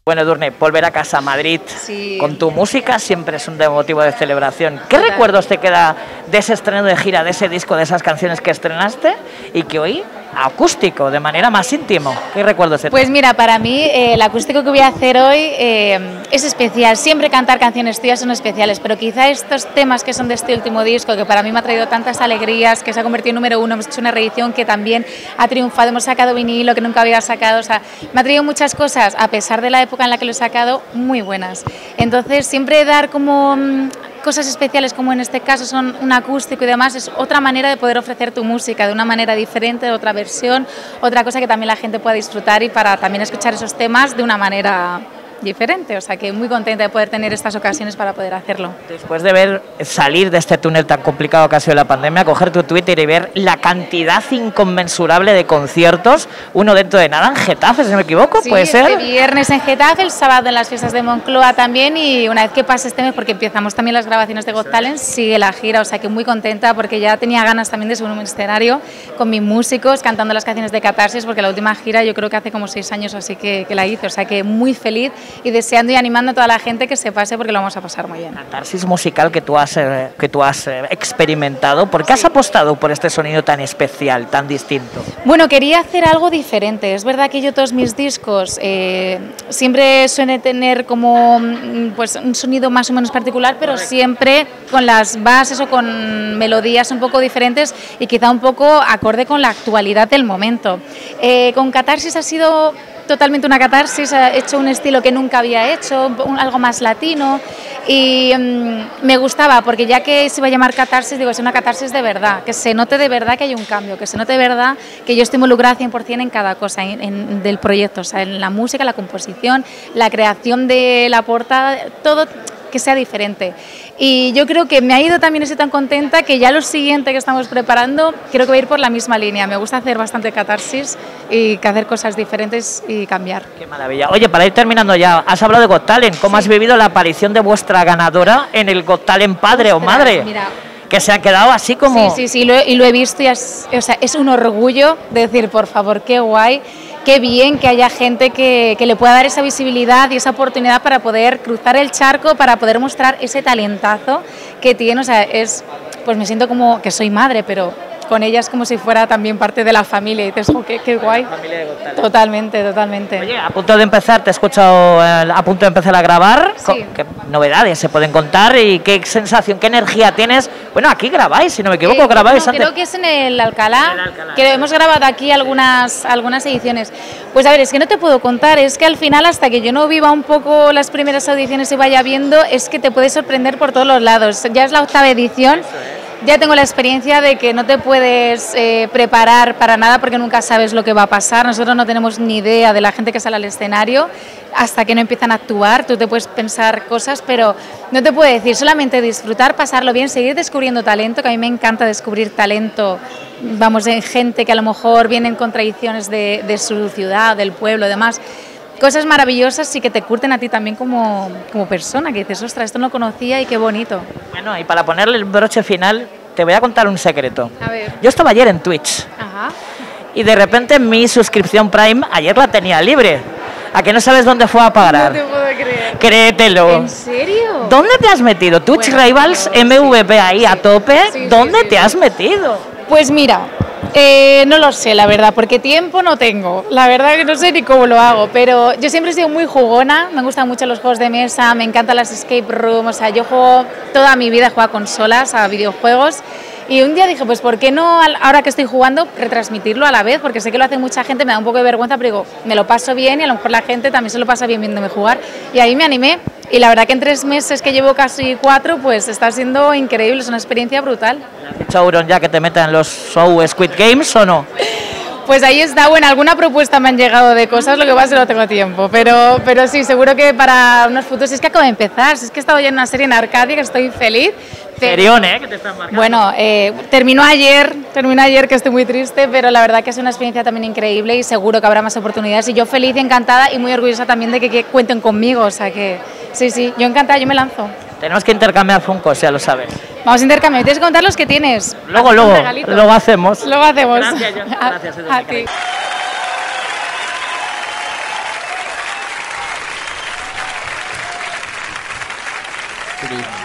Bueno, Edurne, volver a casa a Madrid con tu música siempre es un motivo de celebración. ¿Qué recuerdos te queda de ese estreno de gira, de ese disco, de esas canciones que estrenaste y que hoy acústico, de manera más íntimo? ¿Qué recuerdos te Pues mira, para mí el acústico que voy a hacer hoy es especial. Siempre cantar canciones tuyas son especiales, pero quizá estos temas que son de este último disco, que para mí me ha traído tantas alegrías, que se ha convertido en número uno, hemos hecho una reedición que también ha triunfado, hemos sacado vinilo que nunca había sacado, o sea, me ha traído muchas cosas, a pesar de la época en la que lo he sacado, muy buenas. Entonces, siempre dar como cosas especiales, como en este caso son un acústico y demás, es otra manera de poder ofrecer tu música, de una manera diferente, de otra versión, otra cosa que también la gente pueda disfrutar y para también escuchar esos temas de una manera diferente, o sea que muy contenta de poder tener estas ocasiones para poder hacerlo. Después de ver salir de este túnel tan complicado que ha sido la pandemia, coger tu Twitter y ver la cantidad inconmensurable de conciertos, uno dentro de nada en Getafe, si no me equivoco, sí, ¿puede ser? El viernes en Getafe, el sábado en las fiestas de Moncloa también, y una vez que pase este mes, porque empezamos también las grabaciones de Got Talent, sigue la gira, o sea que muy contenta porque ya tenía ganas también de subir un escenario con mis músicos, cantando las canciones de Catarsis, porque la última gira yo creo que hace como 6 años así que la hice, o sea que muy feliz y deseando y animando a toda la gente que se pase porque lo vamos a pasar muy bien. Catarsis musical que tú has experimentado, ¿por qué has apostado por este sonido tan especial, tan distinto? Bueno, quería hacer algo diferente. Es verdad que yo todos mis discos siempre suelen tener como pues un sonido más o menos particular, pero siempre con las bases o con melodías un poco diferentes y quizá un poco acorde con la actualidad del momento. Con Catarsis ha sido totalmente una catarsis, he hecho un estilo que nunca había hecho, algo más latino y me gustaba porque ya que se iba a llamar catarsis, digo, es una catarsis de verdad, que se note de verdad que hay un cambio, que se note de verdad que yo estoy involucrada 100% en cada cosa del proyecto, o sea, en la música, la composición, la creación de la portada, todo que sea diferente. Y yo creo que me ha ido también, estoy tan contenta que ya lo siguiente que estamos preparando creo que va a ir por la misma línea. Me gusta hacer bastante catarsis y hacer cosas diferentes y cambiar. Qué maravilla. Oye, para ir terminando ya, has hablado de Got Talent. ¿Cómo has vivido la aparición de vuestra ganadora en el Got Talent padre o madre? Mira, que se ha quedado así como... Sí, lo he visto y es un orgullo decir, por favor, qué guay, qué bien que haya gente que le pueda dar esa visibilidad y esa oportunidad para poder cruzar el charco, para poder mostrar ese talentazo que tiene, o sea, pues me siento como que soy madre, pero con ella es como si fuera también parte de la familia y dices, oh, qué guay. Familia de Got Talent. Totalmente. Oye, a punto de empezar, te he escuchado a punto de empezar a grabar. Sí. ¿Qué novedades se pueden contar y qué sensación, qué energía tienes? Bueno, aquí grabáis, si no me equivoco, grabáis antes. Creo que es en el Alcalá, que hemos grabado aquí algunas ediciones. Pues a ver, es que no te puedo contar, es que al final hasta que yo no viva un poco las primeras audiciones y vaya viendo, es que te puedes sorprender por todos los lados. Ya es la 8ª edición. Ya tengo la experiencia de que no te puedes preparar para nada porque nunca sabes lo que va a pasar. Nosotros no tenemos ni idea de la gente que sale al escenario hasta que no empiezan a actuar. Tú te puedes pensar cosas, pero no te puedo decir, solamente disfrutar, pasarlo bien, seguir descubriendo talento, que a mí me encanta descubrir talento, vamos, en gente que a lo mejor viene en contradicciones de su ciudad, del pueblo, demás. Cosas maravillosas y que te curten a ti también como persona, que dices, ostras, esto no conocía y qué bonito. Bueno, y para ponerle el broche final, te voy a contar un secreto. A ver. Yo estaba ayer en Twitch. Ajá. Y de repente mi suscripción Prime ayer la tenía libre. ¿A que no sabes dónde fue a parar? No te puedo creer. Créetelo. ¿En serio? ¿Dónde te has metido? Twitch Rivals, MVP ahí a tope. Sí, ¿Dónde te has metido? Pues mira, no lo sé, la verdad, porque tiempo no tengo. La verdad que no sé ni cómo lo hago, pero yo siempre he sido muy jugona, me gustan mucho los juegos de mesa, me encantan las escape rooms, o sea, yo juego toda mi vida, juego a consolas, a videojuegos. Y un día dije, pues ¿por qué no, ahora que estoy jugando, retransmitirlo a la vez? Porque sé que lo hace mucha gente, me da un poco de vergüenza, pero digo, me lo paso bien y a lo mejor la gente también se lo pasa bien viéndome jugar. Y ahí me animé. Y la verdad que en 3 meses que llevo casi 4, pues está siendo increíble, es una experiencia brutal. ¿Has dicho a Auron ya que te metan en los show Squid Games o no? Pues ahí está, bueno, alguna propuesta me han llegado de cosas, lo que pasa es que no tengo tiempo, pero sí, seguro que para unos futuros, si es que acabo de empezar, si es que he estado ya en una serie en Arcadia, que estoy feliz. Serión, que te están marcando. Bueno, terminó ayer, que estoy muy triste, pero la verdad que es una experiencia también increíble y seguro que habrá más oportunidades y yo feliz y encantada y muy orgullosa también de que cuenten conmigo, o sea que sí, yo encantada, yo me lanzo. Tenemos que intercambiar Funkos, ya lo sabes. Vamos a intercambiar, tienes que contar los que tienes. Luego hacemos. Luego hacemos. Gracias, John. Gracias, a ti. turismo.